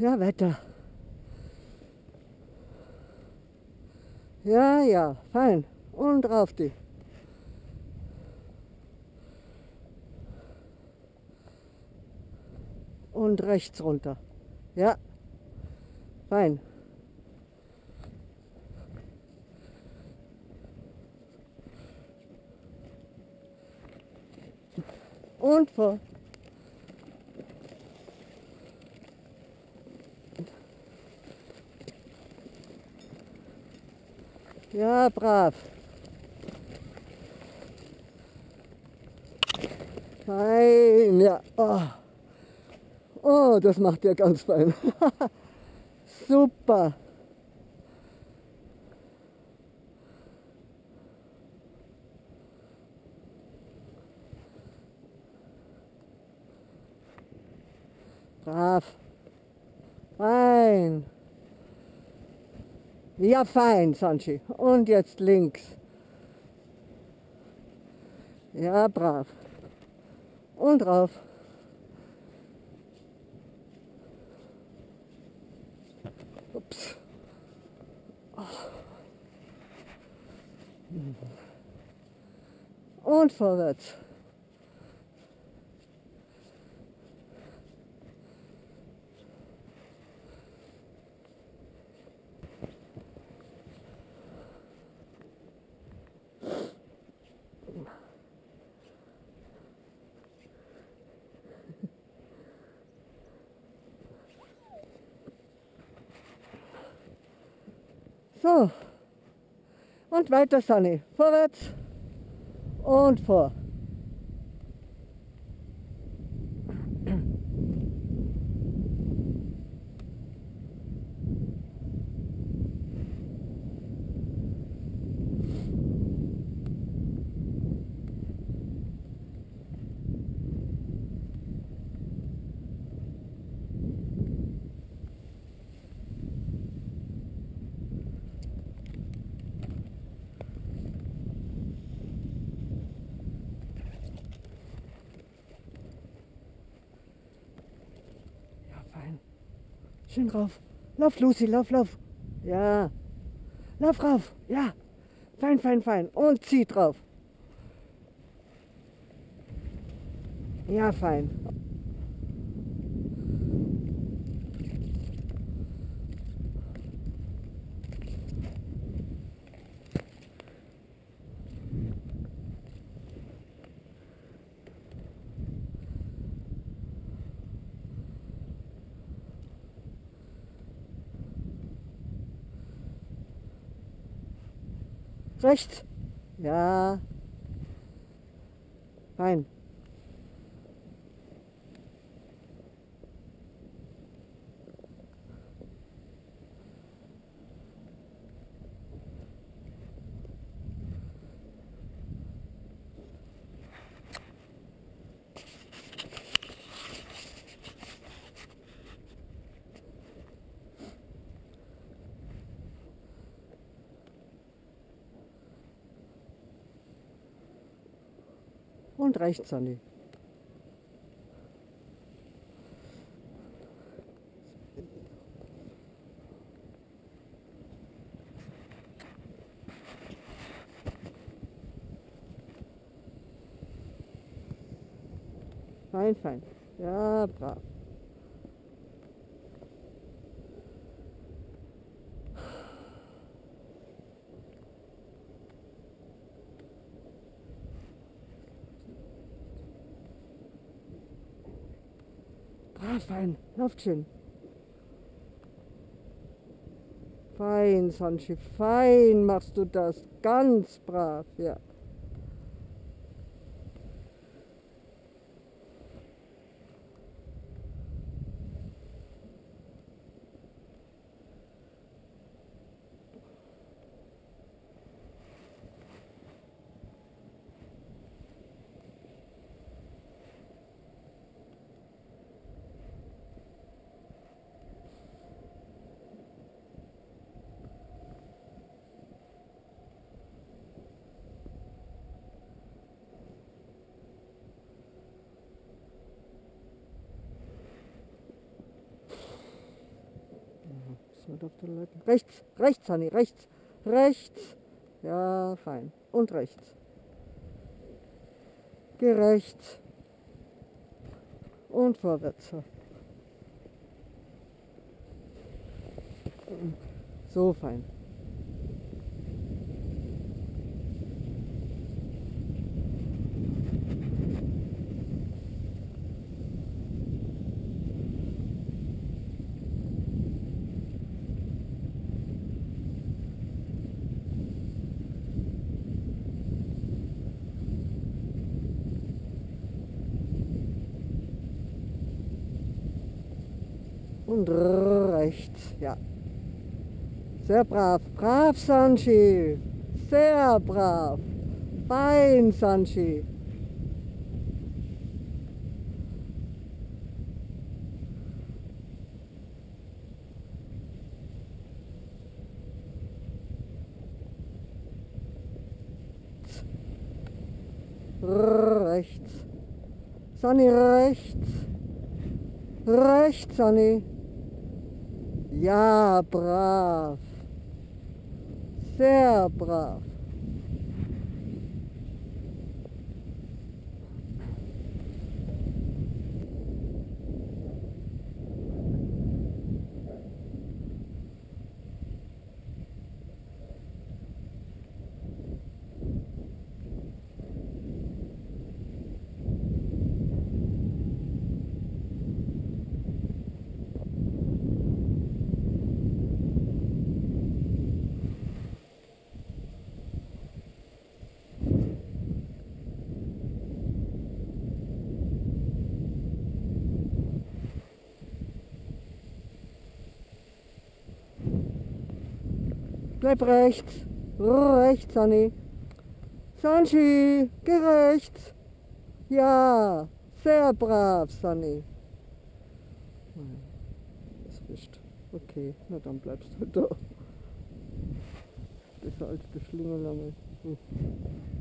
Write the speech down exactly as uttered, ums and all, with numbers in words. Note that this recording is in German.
Ja, weiter. Ja, ja, fein. Und rauf die. Und rechts runter. Ja, fein. Und vor. Ja, brav. Fein, ja. Oh, oh, das macht ihr ganz fein. Super. Brav. Fein. Ja, fein, Sanchi. Und jetzt links. Ja, brav. Und drauf. Ups. Und vorwärts. So. Und weiter, Sunny. Vorwärts und vor. Schön rauf. Lauf, Lucy, lauf, lauf. Ja. Lauf rauf. Ja. Fein, fein, fein. Und zieh drauf. Ja, fein. Rechts. Ja. Fein. Und rechts, Sandy. Fein, fein. Ja, brav. Brav, fein. Läuft schön. Fein, Sanchi. Fein machst du das. Ganz brav, ja. Nicht auf Toilette. Rechts, rechts, Honey, rechts, rechts. Ja, fein. Und rechts. Geh rechts. Und vorwärts. So fein. Und rechts, ja. Sehr brav. Brav, Sanchi. Sehr brav. Fein, Sanchi. Rechts. Sonny, rechts. Rechts, Sonny. Ja, brav. Sehr brav. Bleib rechts. Rechts, Sonny. Sanchi, geh rechts. Ja, sehr brav, Sonny. Das bist okay, na dann bleibst du da. Das alte Schlingel. Hm.